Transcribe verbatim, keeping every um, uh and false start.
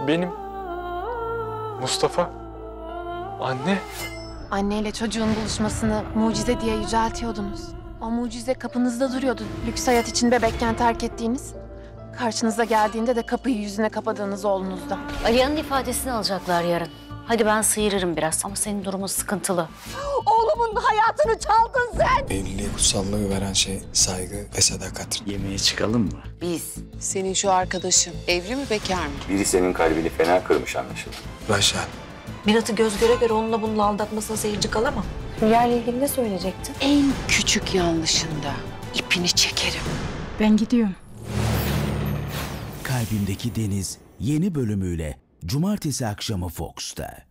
Benim. Mustafa. Anne. Anneyle çocuğun buluşmasını mucize diye yüceltiyordunuz. O mucize kapınızda duruyordu. Lüks hayat için bebekken terk ettiğiniz. Karşınıza geldiğinde de kapıyı yüzüne kapadığınız oğlunuzda. Aliye'nin ifadesini alacaklar yarın. Hadi ben sıyırırım biraz ama senin durumun sıkıntılı. Oğlumun hayatını çaldın sen. Evliliğe kutsallığı veren şey saygı ve sadakat. Yemeğe çıkalım mı? Biz. Senin şu arkadaşın evli mi bekar mı? Biri senin kalbini fena kırmış anlaşılan. Raşel. Mirat'ı göz göre göre onunla bununla aldatmasına seyirci kalamam. Hülya ile ilgili ne söyleyecektin? En küçük yanlışında ipini çekerim. Ben gidiyorum. Kalbimdeki Deniz yeni bölümüyle Cumartesi akşamı Fox'ta.